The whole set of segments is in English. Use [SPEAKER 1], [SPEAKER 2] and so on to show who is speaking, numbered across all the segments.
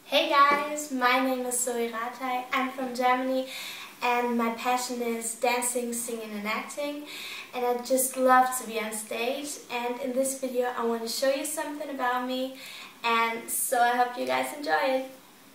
[SPEAKER 1] Hey guys, my name is Zoe Rathai. I'm from Germany and my passion is dancing, singing and acting, and I just love to be on stage. And in this video I want to show you something about me, and so I hope you guys enjoy it.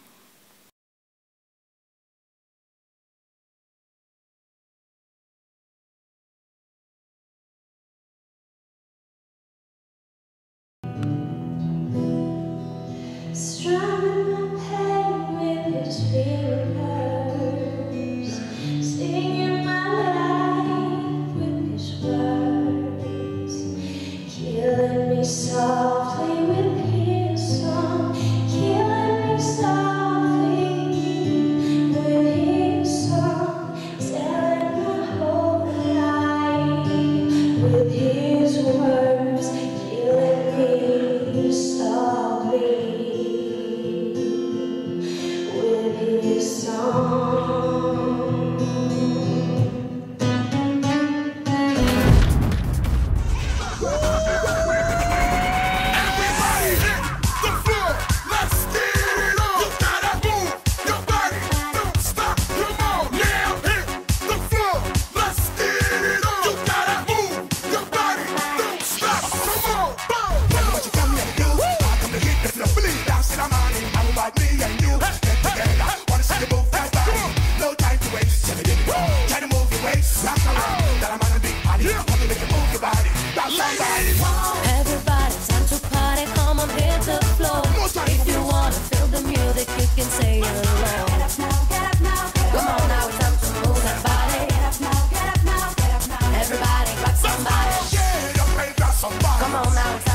[SPEAKER 1] Strumming my pain with his fingers, singing my life with his words, killing me softly with his song, killing me softly with his song, telling my whole life with his words, killing me softly with his song.
[SPEAKER 2] Everybody hit the floor, let's get it on. You gotta move your body, don't stop, come on now. Hit the floor, let's get it on. You gotta move your body, don't stop, come on. Tell me what you come here to do. I come to hit the floor, believe bounce in our money. How about me and you? Get together, wanna see you move that body. No time to waste, tell me did it. Try to move your waist, rock around. That I'm on a big body, want to make you move your body. Bounce somebody.
[SPEAKER 3] Everybody, time to party, come on, hit the floor. If you wanna feel the music, you can say it along. Get up now, get up now, get up. Come on now, it's time to move that body. Get up now, get up now, get up now. Everybody, grab somebody.
[SPEAKER 2] Yeah, you play grab somebody.
[SPEAKER 3] Come on now, it's time